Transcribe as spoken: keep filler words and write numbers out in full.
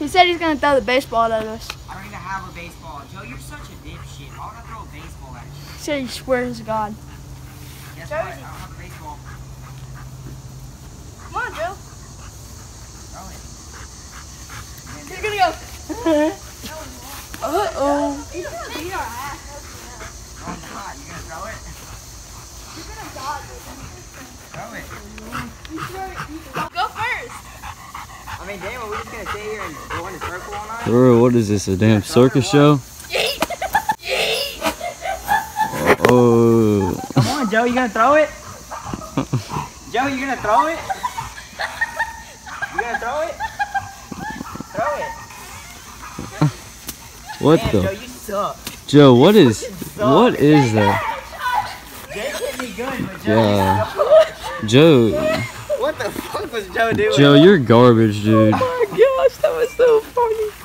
He said he's gonna throw the baseball at us. I don't even have a baseball. Joe, you're such a dipshit. Why would I throw a baseball at you? He said he swears to God. Guess what? I don't have a baseball. Come on, Joe. Throw it. He's gonna go. Uh-oh. He's gonna beat our ass. No, I'm not. You gonna throw it? You're gonna dodge it. Throw it. Go first. I mean, damn, are we just gonna stay here and go in a circle all night? Bro, what is this, a damn circus show? Oh. Come on, Joe, you gonna throw it? Joe, you gonna throw it? You gonna throw it? Throw it. What Damn, the? Joe, you suck. Joe, what is, what is that? Jake hit me good, but Joe, Yeah. Joe, what the fuck was Joe doing? Joe, you're garbage, dude. Oh my gosh, that was so funny.